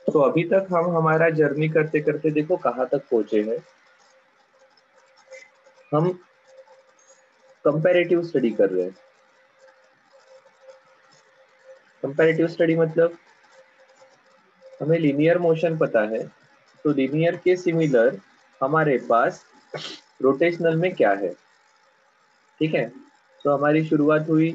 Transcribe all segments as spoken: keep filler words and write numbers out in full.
तो अभी तक हम हमारा जर्नी करते करते देखो कहाँ तक पहुंचे हैं। हम कंपैरेटिव स्टडी कर रहे हैं। कंपैरेटिव स्टडी मतलब हमें लीनियर मोशन पता है, तो लीनियर के सिमिलर हमारे पास रोटेशनल में क्या है। ठीक है, तो हमारी शुरुआत हुई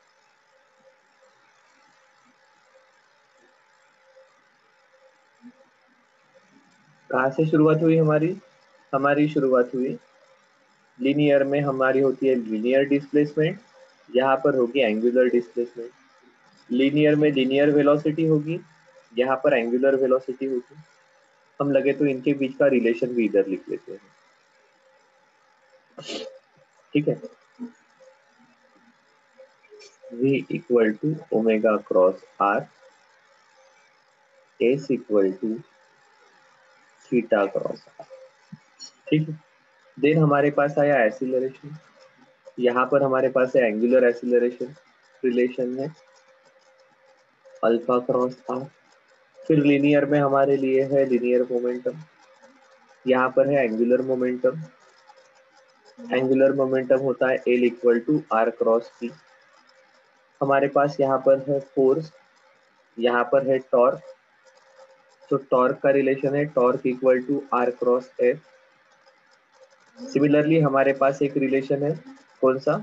कहाँ से शुरुआत हुई हमारी हमारी शुरुआत हुई लीनियर में। हमारी होती है लीनियर डिस्प्लेसमेंट, यहाँ पर होगी एंगुलर डिस्प्लेसमेंट। लीनियर में लीनियर वेलोसिटी होगी, यहाँ पर एंगुलर वेलोसिटी होगी। हम लगे तो इनके बीच का रिलेशन भी इधर लिख लेते हैं। ठीक है, v equal to omega cross r, s equal to theta cross r. ठीक है, देन हमारे पास आया एक्सीलरेशन। यहाँ पर हमारे पास है एंगुलर एक्सीलरेशन, रिलेशन है अल्फा क्रॉस आर। फिर लीनियर में हमारे लिए है लीनियर मोमेंटम, यहाँ पर है एंगुलर मोमेंटम। एंगुलर मोमेंटम होता है L equal to r cross p. हमारे पास यहाँ पर है फोर्स, यहाँ पर है टॉर्क, तो टॉर्क का रिलेशन है torque equal to r cross F. Similarly हमारे पास एक रिलेशन है, कौन सा,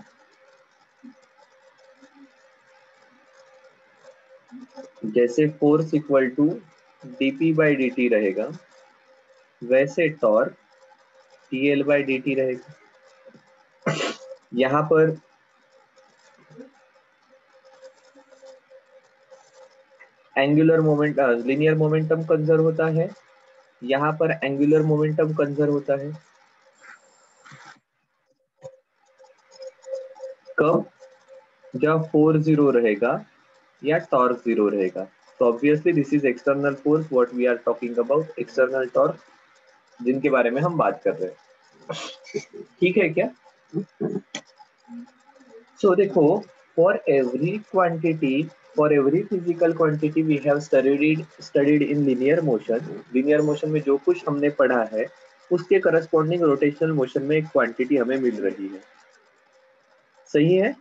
जैसे force equal to dp by d t रहेगा, वैसे torque T L by d t रहेगा। यहाँ पर angular moment linear momentum conserve होता है, यहाँ पर एंगुलर मोमेंटम कंजर्व होता है। कब, जब फोर्स जीरो रहेगा या टॉर्क जीरो रहेगा। तो obviously this is external force what we are talking about, external torque जिनके बारे में हम बात कर रहे हैं। ठीक है क्या? सो so, देखो, for every quantity for every physical quantity we have studied studied in linear motion. Linear motion में जो कुछ हमने पढ़ा है उसके करस्पॉन्डिंग रोटेशनल मोशन में एक क्वांटिटी हमें मिल रही है। सही है?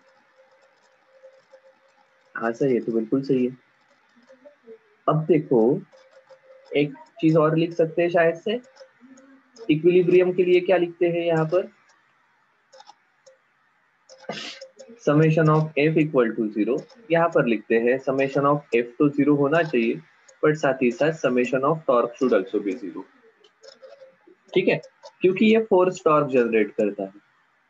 हाँ सही है, तो बिल्कुल सही है। अब देखो, एक चीज और लिख सकते हैं शायद से, इक्विलिब्रियम के लिए क्या लिखते हैं यहाँ पर, summation of F equal to zero. यहाँ पर लिखते हैं समेशन ऑफ एफ तो जीरो होना चाहिए, बट साथ ही साथ summation of torque should also be zero. ठीक है, क्योंकि ये फोर्स टॉर्क जनरेट करता है।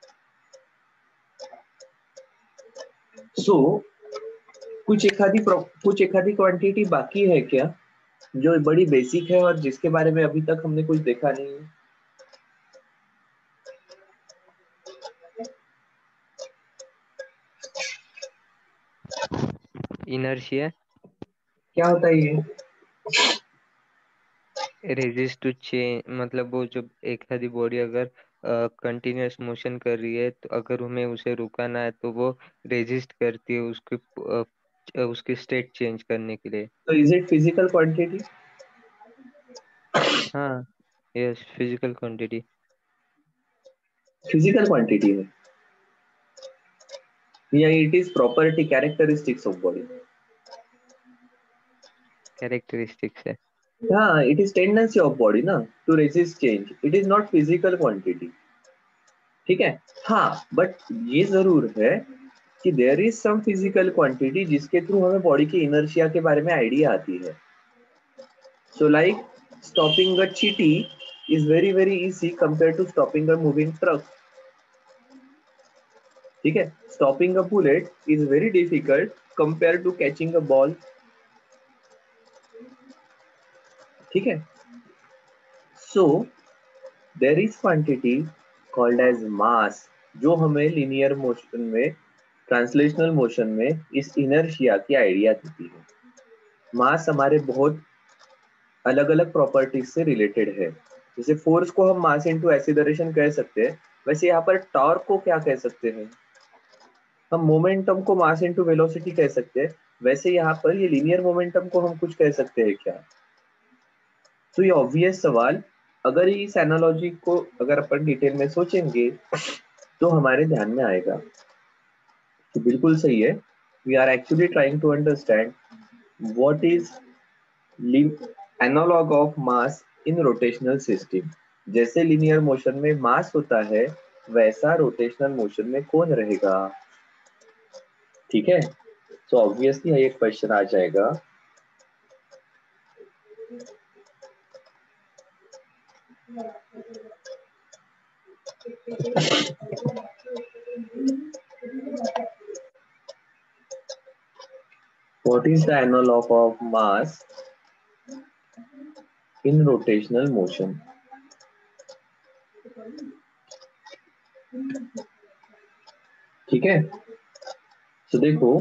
सो so, कुछ एक आधी कुछ एक आधी क्वांटिटी बाकी है क्या जो बड़ी बेसिक है और जिसके बारे में अभी तक हमने कुछ देखा नहीं है? इनर्शिया। क्या होता है ये? रेजिस्ट टू चेंज, मतलब वो जब एक आधी बॉडी अगर कंटिन्यूअस मोशन कर रही है, तो अगर हमें उसे रुकाना है तो वो रेजिस्ट करती है उसकी अ, उसकी स्टेट चेंज करने के लिए। तो इज इट फिजिकल क्वांटिटी? हाँ, yes, physical quantity. Physical quantity है या it is property characteristics of body? Characteristics है। हाँ, it is tendency of body ना to resist change, it is not physical quantity. ठीक है, हाँ, बट ये जरूर है कि there is some physical quantity जिसके थ्रू हमें बॉडी की इनर्शिया के बारे में आइडिया आती है। सो लाइक स्टॉपिंग अ चीटी is very very easy compare to stopping a moving truck. ठीक है, stopping a bullet is very difficult compare to catching a ball. ठीक है, so there is quantity called as mass जो हमें linear motion में, translational motion में इस inertia की आइडिया देती है। मास हमारे बहुत अलग अलग प्रॉपर्टीज से रिलेटेड है। जैसे फोर्स को हम मास इनटू एक्सीलरेशन कह सकते हैं, वैसे यहाँ पर टॉर्क को क्या कह सकते हैं, हम मोमेंटम को मास इनटू वेलोसिटी कह सकते हैं। वैसे यहाँ पर ये लीनियर मोमेंटम को हम कुछ कह सकते हैं क्या? तो ये ऑब्वियस सवाल, अगर इस एनालॉजी को अगर अपन डिटेल में सोचेंगे तो हमारे ध्यान में आएगा। तो बिल्कुल सही है, we are actually trying to understand what is analogue of mass in rotational system. जैसे लिनियर मोशन में मास होता है, वैसा रोटेशनल मोशन में कौन रहेगा। ठीक है, तो ऑब्वियसली ये क्वेश्चन आ जाएगा। What is the analog of mass in rotational motion? ठीक है, तो देखो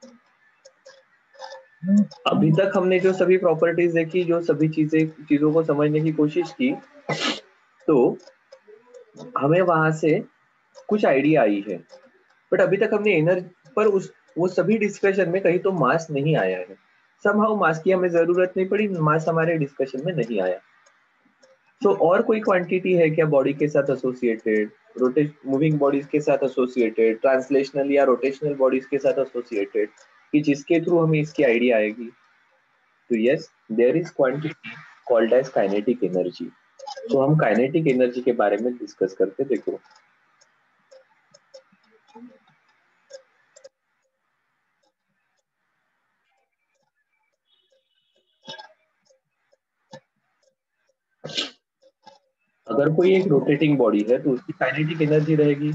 अभी तक हमने जो सभी प्रॉपर्टीज देखी, जो सभी चीजें चीजों को समझने की कोशिश की, तो हमें वहां से कुछ आइडिया आई है। बट अभी तक हमने एनर्जी पर उस वो सभी डिस्कशन में कहीं तो मास नहीं आया है। समहाउ मास की हमें जरूरत नहीं पड़ी, मास हमारे डिस्कशन में नहीं आया। तो और कोई क्वांटिटी है क्या बॉडी के साथ एसोसिएटेड, रोटेट मूविंग बॉडीज के साथ एसोसिएटेड, ट्रांसलेशनल या रोटेशनल बॉडीज के साथ एसोसिएटेड, कि जिसके थ्रू हमें इसकी आइडिया आएगी। तो yes, there is quantity called as kinetic energy. तो हम काइनेटिक एनर्जी के बारे में डिस्कस करते, देखो अगर कोई एक रोटेटिंग बॉडी है तो उसकी काइनेटिक एनर्जी रहेगी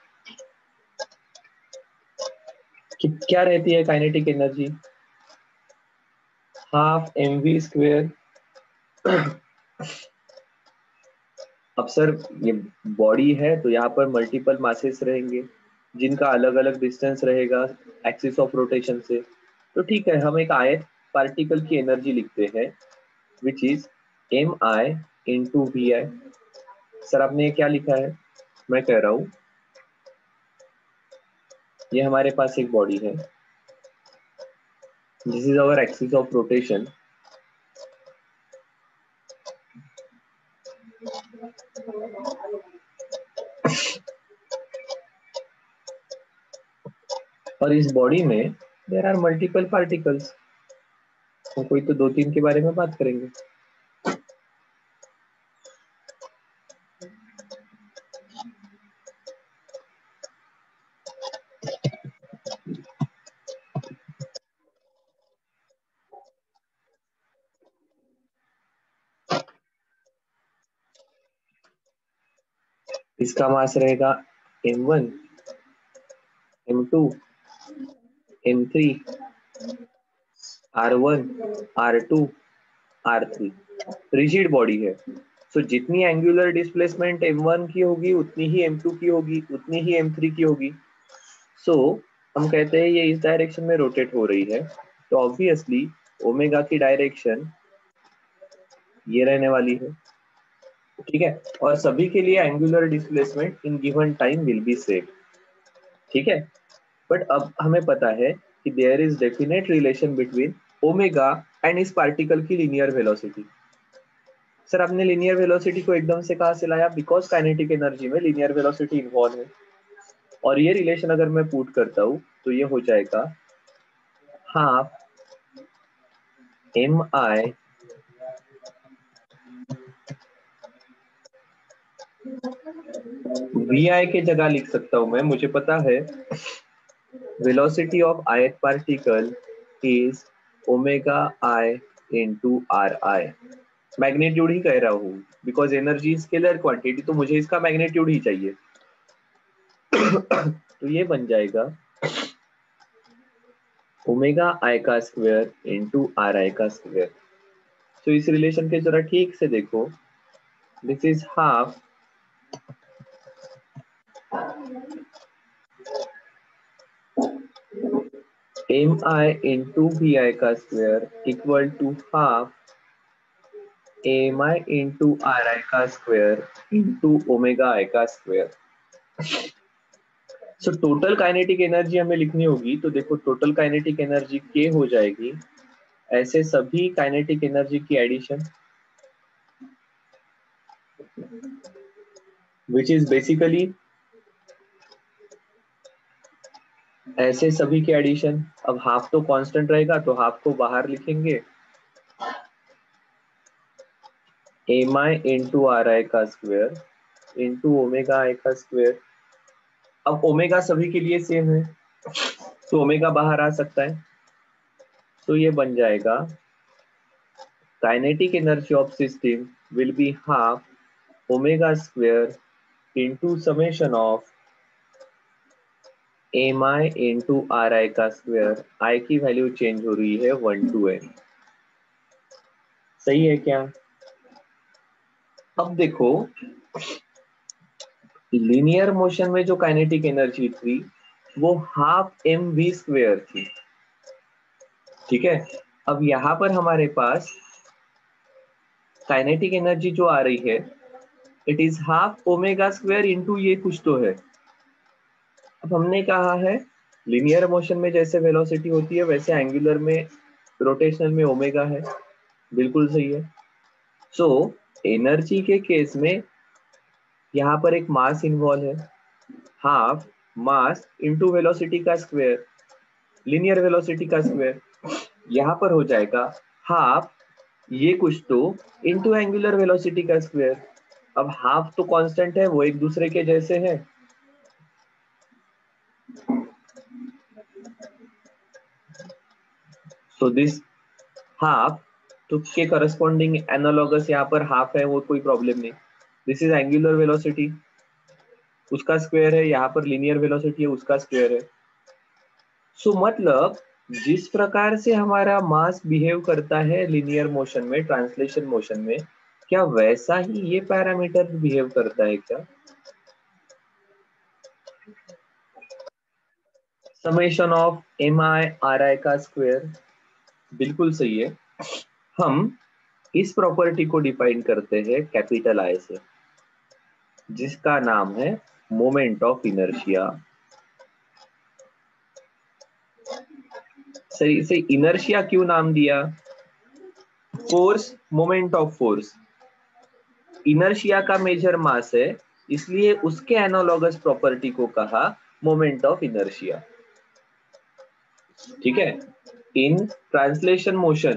कि क्या रहती है kinetic energy, half M v square. अब सर ये बॉडी है तो यहाँ पर मल्टीपल मासेस रहेंगे जिनका अलग अलग डिस्टेंस रहेगा एक्सिस ऑफ रोटेशन से। तो ठीक है, हम एक आयत पार्टिकल की एनर्जी लिखते हैं which is m i into v i. Sir आपने ये क्या लिखा है, मैं कह रहा हूं ये हमारे पास एक बॉडी है, this is our axis of rotation. और इस बॉडी में देयर आर मल्टीपल पार्टिकल्स, तो कोई तो दो तीन के बारे में बात करेंगे। इसका मास रहेगा M one, m two, m three, r one, r two, r three. Rigid body है, सो so, जितनी एंगुलर डिस्प्लेसमेंट एम वन की होगी उतनी ही एम टू की होगी, उतनी ही एम थ्री की होगी। सो so, हम कहते हैं ये इस डायरेक्शन में रोटेट हो रही है, तो ऑब्वियसली ओमेगा की डायरेक्शन ये रहने वाली है। ठीक है, और सभी के लिए angular displacement in given time will be same. ठीक है, बट अब हमें पता है कि there is definite relation between omega and इस पार्टिकल की लीनियर वेलोसिटी। सर आपने लीनियर वेलोसिटी को एकदम से कहां से लाया, बिकॉज काइनेटिक एनर्जी में लीनियर वेलोसिटी इन्वॉल्व है। और ये रिलेशन अगर मैं पुट करता हूं तो ये हो जाएगा half m i v i के जगह लिख सकता हूं मैं, मुझे पता है velocity of ith particle is omega i into r i. Magnitude ही कह रहा हूं बिकॉज एनर्जी स्केलर क्वांटिटी, तो मुझे इसका मैग्नीट्यूड ही चाहिए। तो ये बन जाएगा ओमेगा आई का स्क्वायर इंटू आर आई का स्क्वायर। तो इस रिलेशन के जरा ठीक से देखो, this is half m i into v i का square equal to half m i into r आई का स्क्वायर इंटू ओमेगा आई का square. So total kinetic energy हमें लिखनी होगी, तो देखो टोटल काइनेटिक एनर्जी के हो जाएगी ऐसे सभी काइनेटिक एनर्जी की एडिशन, विच इज बेसिकली ऐसे सभी के एडिशन। अब हाफ तो कांस्टेंट रहेगा तो हाफ को बाहर लिखेंगे, एम आई इंटू आर आई का स्क्वायर इंटू ओमेगा आई का स्क्वायर। अब ओमेगा सभी के लिए सेम है तो ओमेगा बाहर आ सकता है, तो ये बन जाएगा kinetic energy of system will be half omega square into summation of m i into r आई का स्क्वायर। आई की वैल्यू चेंज हो रही है वन टू एन। सही है क्या? अब देखो लीनियर मोशन में जो काइनेटिक एनर्जी थी वो हाफ एम वी स्क्वायर थी, ठीक है। अब यहां पर हमारे पास काइनेटिक एनर्जी जो आ रही है it is half omega square into ये कुछ तो है। अब हमने कहा है लीनियर मोशन में जैसे वेलोसिटी होती है वैसे एंगुलर में रोटेशनल में ओमेगा है, बिल्कुल सही है। सो एनर्जी के केस में यहाँ पर एक मास इन्वॉल्व है, हाफ मास इंटू वेलोसिटी का स्क्वायर, लीनियर वेलोसिटी का स्क्वायर। यहाँ पर हो जाएगा हाफ ये कुछ तो इंटू एंगुलर वेलोसिटी का स्क्वायर। अब हाफ तो कांस्टेंट है, वो एक दूसरे के जैसे है, सो दिस हाफ तो के करस्पॉन्डिंग एनालॉगस यहाँ पर हाफ है, वो कोई प्रॉब्लम नहीं। दिस इज एंगुलर वेलोसिटी, उसका स्क्वायर है, यहाँ पर लीनियर वेलोसिटी है उसका स्क्वायर है। सो so, मतलब जिस प्रकार से हमारा मास बिहेव करता है लीनियर मोशन में, ट्रांसलेशन मोशन में, क्या वैसा ही ये पैरामीटर बिहेव करता है क्या? Summation of m I R आई का स्क्वायर, बिल्कुल सही है। हम इस प्रॉपर्टी को डिफाइन करते हैं कैपिटल आई से, जिसका नाम है मोमेंट ऑफ इनर्शिया। सही से इनर्शिया क्यों नाम दिया? Force, moment of force. Inertia का मेजर मास है इसलिए उसके एनालॉगस प्रॉपर्टी को कहा मोमेंट ऑफ इनर्शिया, ठीक है। In translation motion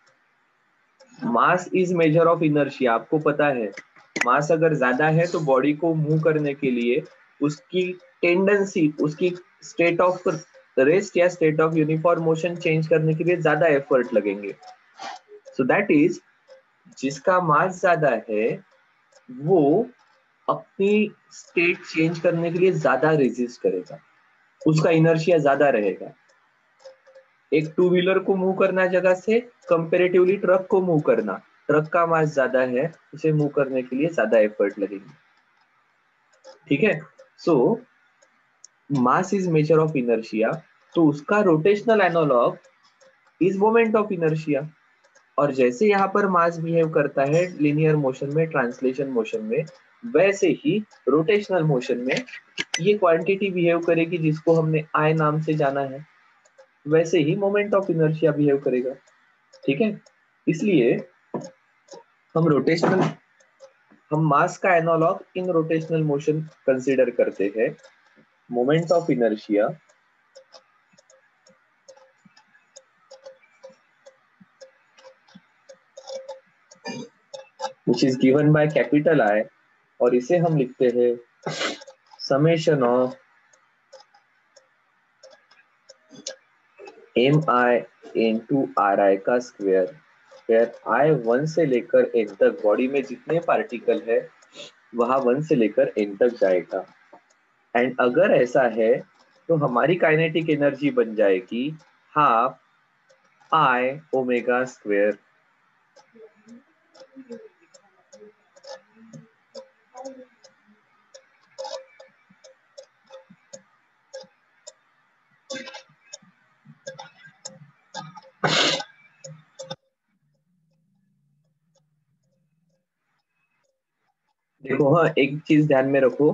mass is measure of inertia. आपको पता है मास अगर ज्यादा है तो बॉडी को मूव करने के लिए उसकी टेंडेंसी, उसकी स्टेट ऑफ रेस्ट या state of uniform motion change करने के लिए ज्यादा एफर्ट लगेंगे। सो दैट इज जिसका मास ज्यादा है वो अपनी स्टेट चेंज करने के लिए ज्यादा रेजिस्ट करेगा, उसका इनर्शिया ज्यादा रहेगा। एक टू व्हीलर को मूव करना जगह से कंपेरेटिवली ट्रक को मूव करना, ट्रक का मास ज्यादा है, उसे मूव करने के लिए ज्यादा एफर्ट लगेगी, ठीक है। So mass is measure of inertia, तो उसका rotational analogue is moment of inertia. और जैसे यहाँ पर मास बिहेव करता है लिनियर मोशन में, ट्रांसलेशन मोशन में, वैसे ही रोटेशनल मोशन में ये क्वांटिटी बिहेव करेगी जिसको हमने आई नाम से जाना है, वैसे ही मोमेंट ऑफ इनर्शिया बिहेव करेगा, ठीक है। इसलिए हम रोटेशनल हम मास का analogue in rotational motion consider करते हैं moment of inertia which is given by capital I, और इसे हम लिखते हैं summation of m i into r आई का स्क्वायर, फिर आई वन से लेकर एन तक बॉडी में जितने पार्टिकल है वहां वन से लेकर एन तक जाएगा। एंड अगर ऐसा है तो हमारी काइनेटिक एनर्जी बन जाएगी हाफ आई ओमेगा स्क्वायर। देखो हाँ, एक चीज ध्यान में रखो,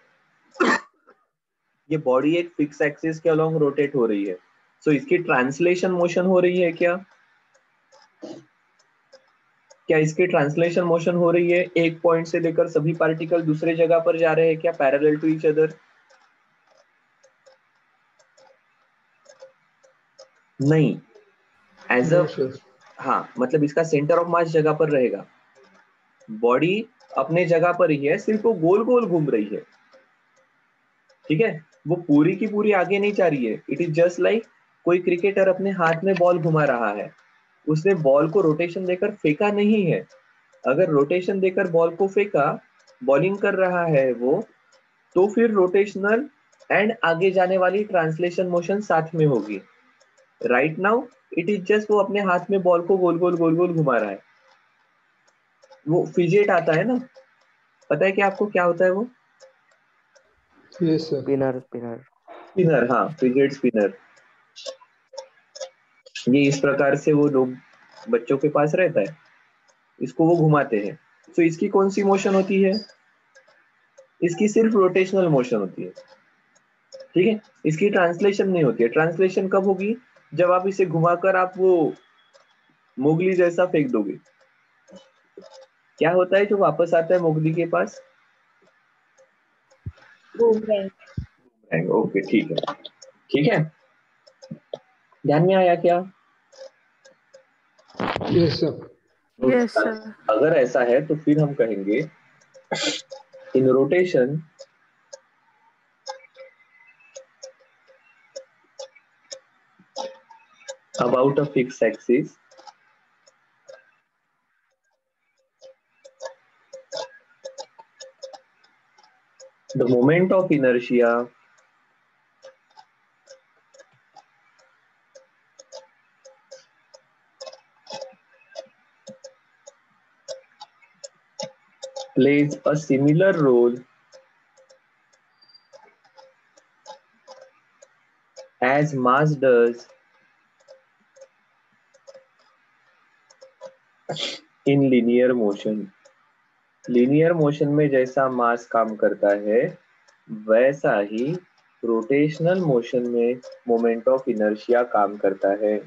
ये बॉडी एक फिक्स एक्सिस के अलोंग रोटेट हो रही है, सो so इसकी ट्रांसलेशन मोशन हो रही है क्या? क्या इसके ट्रांसलेशन मोशन हो रही है? एक पॉइंट से लेकर सभी पार्टिकल दूसरे जगह पर जा रहे हैं क्या, पैरेलल टू ईच अदर? नहीं, एज अ, हाँ मतलब इसका सेंटर ऑफ मास जगह पर रहेगा, बॉडी अपने जगह पर ही है, सिर्फ वो गोल गोल घूम रही है, ठीक है, वो पूरी की पूरी आगे नहीं जा रही है। इट इज जस्ट लाइक कोई क्रिकेटर अपने हाथ में बॉल घुमा रहा है, उसने बॉल को रोटेशन देकर फेंका नहीं है। अगर रोटेशन देकर बॉल को फेंका, बॉलिंग कर रहा है वो, तो फिर रोटेशनल एंड आगे जाने वाली ट्रांसलेशन मोशन साथ में होगी। Right now it is just वो अपने हाथ में बॉल को गोल गोल गोल गोल घुमा रहा है। वो फिजेट आता है ना, पता है कि आपको क्या होता है वो? Yes sir. Spinner spinner spinner, हाँ फिजेट स्पिनर। ये इस प्रकार से वो लोग बच्चों के पास रहता है, इसको वो घुमाते हैं। तो इसकी कौन सी मोशन होती है? इसकी सिर्फ रोटेशनल मोशन होती है, ठीक है, इसकी ट्रांसलेशन नहीं होती है। ट्रांसलेशन कब होगी? जब आप इसे घुमाकर आप वो मोगली जैसा फेंक दोगे। क्या होता है जो वापस आता है मोगली के पास? बूमरैंग। ओके ठीक है, ठीक है, ध्यान में आया क्या? Yes sir. तो यस सर। अगर ऐसा है तो फिर हम कहेंगे in rotation about a fixed axis, the moment of inertia plays a similar role as mass does in linear motion. Linear motion में जैसा मास काम करता है, वैसा ही रोटेशनल मोशन में मोमेंट ऑफ इनर्शिया काम करता है।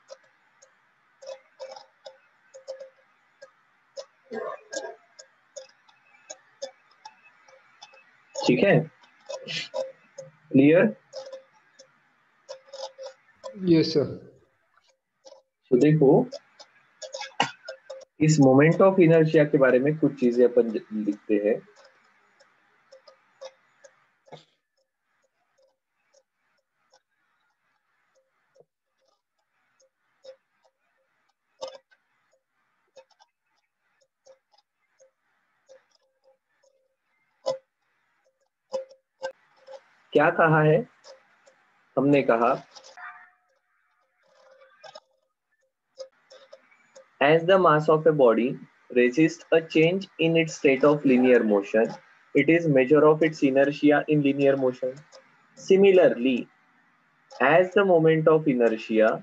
ठीक है, क्लियर? Yes sir. तो देखो, इस मोमेंट ऑफ इनर्शिया के बारे में कुछ चीजें अपन लिखते हैं। क्या कहा है? हमने कहा as the mass of a body resists a change in its state of linear motion, it is measure of its inertia in linear motion. Similarly, as the moment of inertia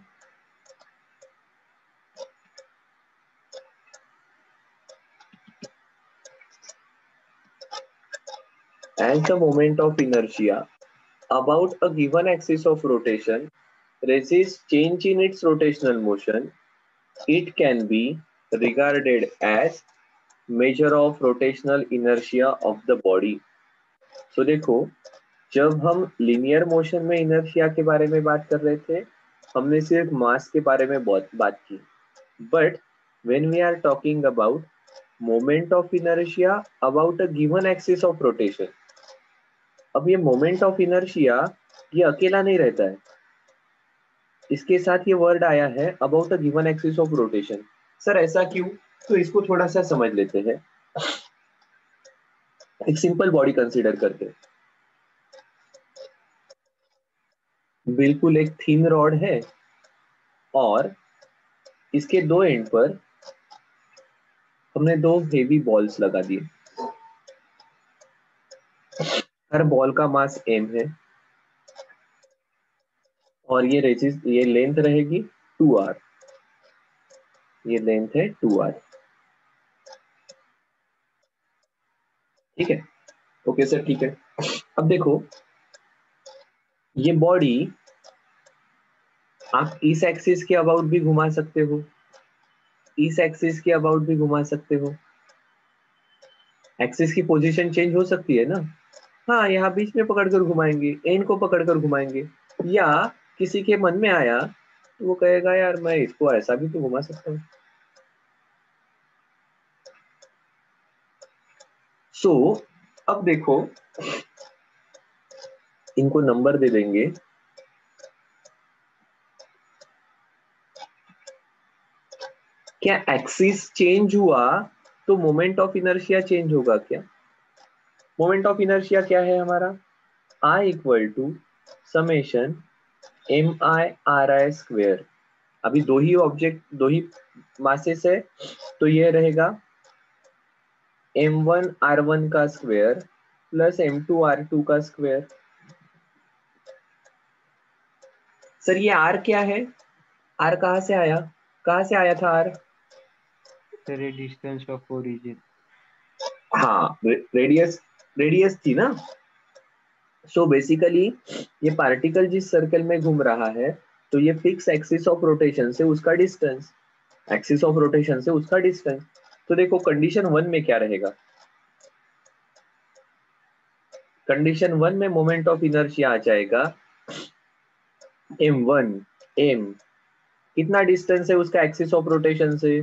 as the moment of inertia about a given axis of rotation resists change in its rotational motion, it can be regarded as measure of rotational inertia of the body. So देखो, जब हम linear motion में inertia के बारे में बात कर रहे थे, हमने सिर्फ मास के बारे में बहुत बात की, but when we are talking about moment of inertia about a given axis of rotation, अब ये मोमेंट ऑफ इनर्शिया ये अकेला नहीं रहता है, इसके साथ ये वर्ड आया है about a given axis of rotation. Sir ऐसा क्यों? तो इसको थोड़ा सा समझ लेते हैं। एक सिंपल बॉडी कंसीडर करते हैं, बिल्कुल एक थिन रॉड है और इसके दो एंड पर हमने दो हेवी बॉल्स लगा दिए। हर बॉल का मास एम है और ये रेजिस ये लेंथ रहेगी टू आर, ये लेंथ है टू आर, ठीक है, ओके सर ठीक है। अब देखो, ये बॉडी आप इस एक्सिस के अबाउट भी घुमा सकते हो, इस एक्सिस के अबाउट भी घुमा सकते हो, एक्सिस की पोजीशन चेंज हो सकती है ना। हाँ, यहाँ बीच में पकड़कर घुमाएंगे, एन को पकड़कर घुमाएंगे, या किसी के मन में आया तो वो कहेगा यार मैं इसको ऐसा भी तो घुमा सकता हूँ। सो so, अब देखो इनको नंबर दे देंगे। क्या एक्सिस चेंज हुआ तो मोमेंट ऑफ इनर्शिया चेंज होगा क्या? मोमेंट ऑफ इनर्शिया क्या है हमारा? I equal to summation M I R I square. अभी दो ही ऑब्जेक्ट, दो ही मासेस है, तो ये रहेगा एम वन आर वन का square plus M two R two का स्क्वेयर। सर ये आर क्या है? आर कहाँ से आया, कहाँ से आया था आर? सर ये डिस्टेंस ऑफ ओरिजिन। हाँ, रेडियस, रेडियस थी ना। सो so बेसिकली ये पार्टिकल जिस सर्कल में घूम रहा है तो ये फिक्स एक्सिस ऑफ रोटेशन से उसका डिस्टेंस, एक्सिस ऑफ रोटेशन से उसका डिस्टेंस। तो देखो कंडीशन वन में क्या रहेगा? कंडीशन वन में मोमेंट ऑफ इनर्शिया आ जाएगा एम वन, एम कितना डिस्टेंस है उसका एक्सिस ऑफ रोटेशन से?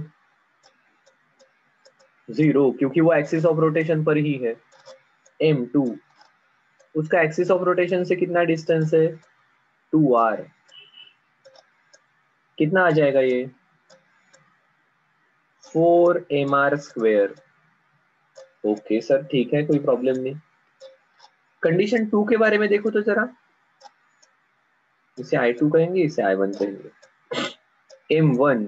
जीरो, क्योंकि वो एक्सिस ऑफ रोटेशन पर ही है। एम टू उसका एक्सिस ऑफ रोटेशन से कितना डिस्टेंस है? Two R. कितना आ जाएगा ये? Four M R square. Okay sir, ठीक है, कोई प्रॉब्लम नहीं। कंडीशन टू के बारे में देखो तो जरा, इसे आई टू कहेंगे, इसे आई वन कहेंगे। एम वन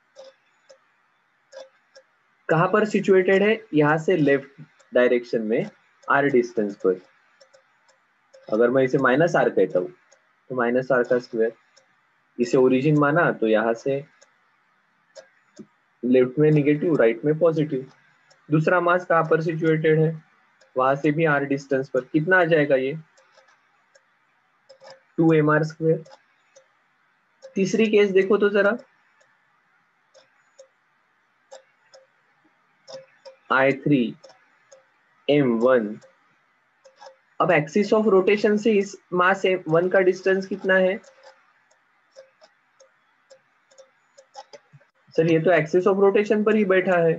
कहां पर सिचुएटेड है? यहां से लेफ्ट डायरेक्शन में आर डिस्टेंस पर। अगर मैं इसे माइनस आर कहता हूं तो माइनस आर का स्क्वायर। इसे ओरिजिन माना तो यहां से लेफ्ट में निगेटिव, राइट में पॉजिटिव। दूसरा मास कहां पर सिचुएटेड है? वहां से भी आर डिस्टेंस पर। कितना आ जाएगा ये? Two M R square. तीसरी केस देखो तो जरा, आई थ्री एम वन। अब एक्सिस ऑफ रोटेशन से इस मास वन का डिस्टेंस कितना है? सर ये तो एक्सिस ऑफ रोटेशन पर ही बैठा है,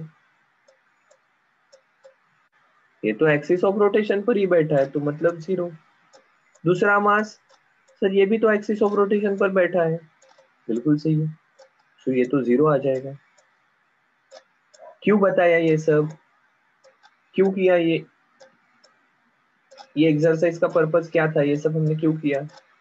ये तो एक्सिस ऑफ रोटेशन पर ही बैठा है, तो मतलब जीरो। दूसरा मास, सर ये भी तो एक्सिस ऑफ रोटेशन पर बैठा है, बिल्कुल सही है, तो ये तो जीरो आ जाएगा। क्यों बताया ये सब, क्यों किया ये ये एक्सरसाइज का पर्पस क्या था, ये सब हमने क्यों किया?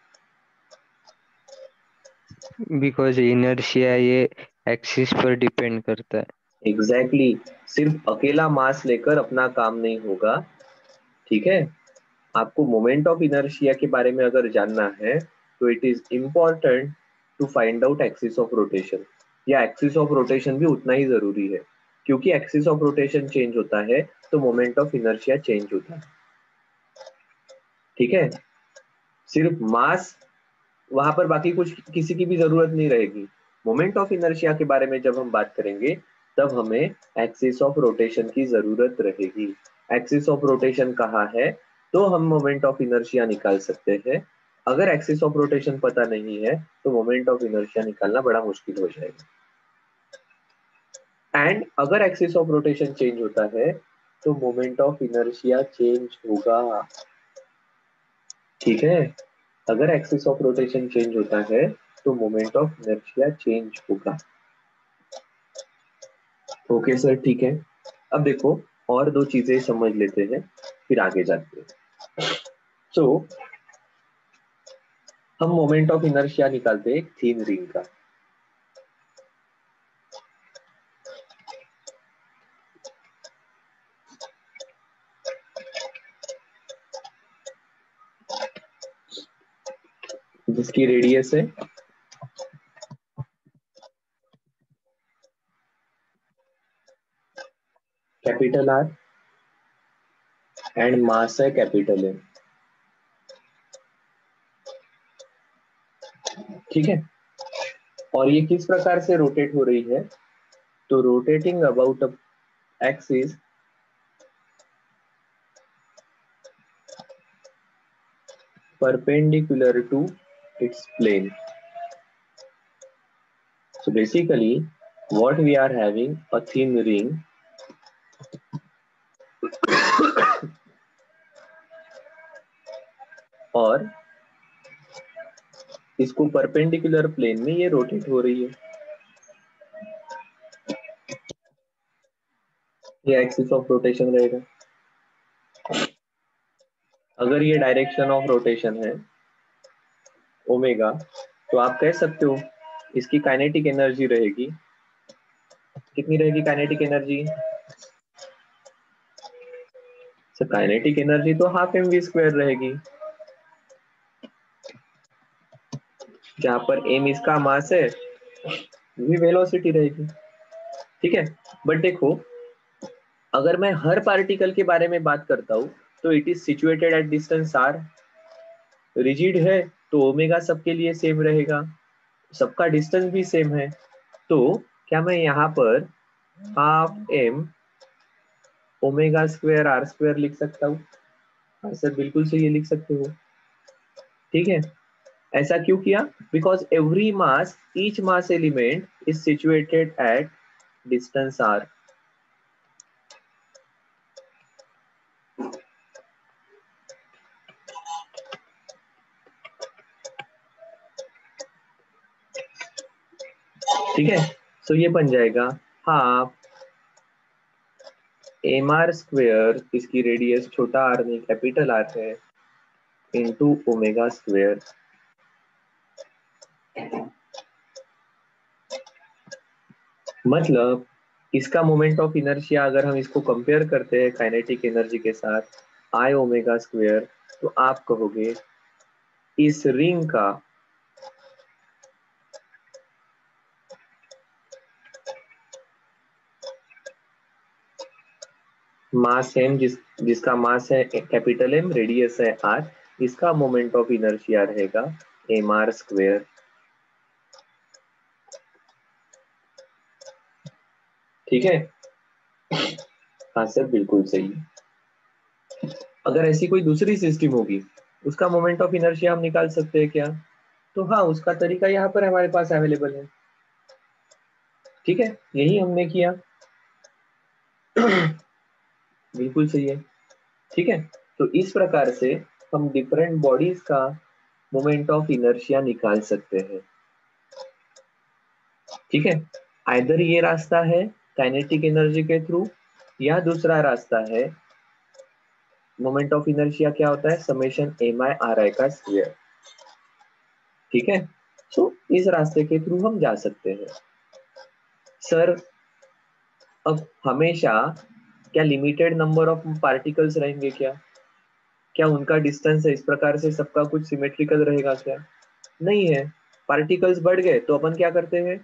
बिकॉज इनर्शिया ये एक्सिस पर डिपेंड करता है। एग्जैक्टली exactly, सिर्फ अकेला मास लेकर अपना काम नहीं होगा, ठीक है। आपको मोमेंट ऑफ इनर्शिया के बारे में अगर जानना है तो it is important to find out axis of rotation, या एक्सिस ऑफ रोटेशन भी उतना ही जरूरी है, क्योंकि एक्सिस ऑफ रोटेशन चेंज होता है तो मोमेंट ऑफ इनर्शिया चेंज होता है, ठीक है। सिर्फ मास, वहां पर बाकी कुछ किसी की भी जरूरत नहीं रहेगी। मोमेंट ऑफ इनर्शिया के बारे में जब हम बात करेंगे तब हमें एक्सिस ऑफ रोटेशन की जरूरत रहेगी। एक्सिस ऑफ रोटेशन कहाँ है तो हम मोमेंट ऑफ इनर्शिया निकाल सकते हैं। अगर एक्सिस ऑफ रोटेशन पता नहीं है तो मोमेंट ऑफ इनर्शिया निकालना बड़ा मुश्किल हो जाएगा। एंड अगर एक्सिस ऑफ रोटेशन चेंज होता है तो मोमेंट ऑफ इनर्शिया चेंज होगा, ठीक है। अगर एक्सिस ऑफ रोटेशन चेंज होता है तो मोमेंट ऑफ इनर्शिया चेंज होगा। ओके सर, ठीक है। अब देखो और दो चीजें समझ लेते हैं फिर आगे जाते हैं। सो so, हम मोमेंट ऑफ इनर्शिया निकालते हैं एक थीन रिंग का। जिसकी रेडियस है कैपिटल आर एंड मास है कैपिटल एम, ठीक है। और ये किस प्रकार से रोटेट हो रही है? तो rotating about a axis perpendicular to its plane. So basically what we are having a thin ring और इसको परपेंडिकुलर प्लेन में ये रोटेट हो रही है, ये एक्सिस ऑफ रोटेशन रहेगा। अगर ये डायरेक्शन ऑफ रोटेशन है ओमेगा, तो आप कह सकते हो इसकी काइनेटिक एनर्जी रहेगी, कितनी रहेगी kinetic energy? Sir kinetic energy तो हाफ एम वी स्क्वायर रहेगी, जहां पर एम इसका मास है, वी वेलोसिटी रहेगी। ठीक है, बट देखो अगर मैं हर पार्टिकल के बारे में बात करता हूं तो it is situated at distance R. Rigid है तो ओमेगा सबके लिए सेम रहेगा, सबका डिस्टेंस भी सेम है, तो क्या मैं यहाँ पर half M omega square R square लिख सकता हूँ? हाँ सर बिल्कुल सही लिख सकते हो। ठीक है, ऐसा क्यों किया? Because every mass each mass element is situated at distance R. ठीक है, सो so ये बन जाएगा हाफ एम आर स्क्वेयर, इसकी रेडियस छोटा आर नहीं कैपिटल आर है, इंटू ओमेगा स्क्वेयर। मतलब इसका मोमेंट ऑफ इनर्शिया अगर हम इसको कंपेयर करते हैं काइनेटिक एनर्जी के साथ आई ओमेगा स्क्वेयर, तो आप कहोगे इस रिंग का मास एम, जिस जिसका मास है कैपिटल एम, रेडियस है आर, इसका मोमेंट ऑफ इनर्शिया रहेगा एम आर स्क्वेयर। ठीक है, हाँ सर बिल्कुल सही। अगर ऐसी कोई दूसरी सिस्टम होगी उसका मोमेंट ऑफ इनर्शिया हम निकाल सकते हैं क्या? तो हाँ, उसका तरीका यहाँ पर हमारे पास अवेलेबल है। ठीक है, यही हमने किया। बिल्कुल सही है। ठीक है, तो इस प्रकार से हम डिफरेंट बॉडीज का मोमेंट ऑफ इनर्शिया निकाल सकते हैं। ठीक है, आइदर ये रास्ता है काइनेटिक एनर्जी के थ्रू, या दूसरा रास्ता है मोमेंट ऑफ इनर्शिया क्या होता है, समेशन एम आई आर आई का स्क्वायर। ठीक है, तो इस रास्ते के थ्रू हम जा सकते हैं। सर अब हमेशा क्या लिमिटेड नंबर ऑफ पार्टिकल्स रहेंगे क्या? क्या उनका डिस्टेंस है इस प्रकार से सबका कुछ सिमेट्रिकल रहेगा क्या? नहीं है। पार्टिकल्स बढ़ गए तो अपन क्या करते हैं,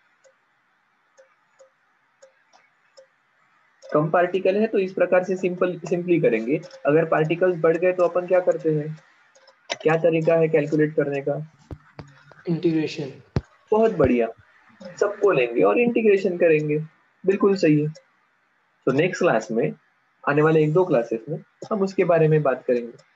कम पार्टिकल है तो इस प्रकार से सिंपल सिंपली करेंगे। अगर पार्टिकल्स बढ़ गए तो अपन क्या करते हैं, क्या तरीका है कैलकुलेट करने का? इंटीग्रेशन। बहुत बढ़िया, सबको लेंगे और इंटीग्रेशन करेंगे। बिल्कुल सही है। तो नेक्स्ट क्लास में, आने वाले एक दो क्लासेस में हम उसके बारे में बात करेंगे।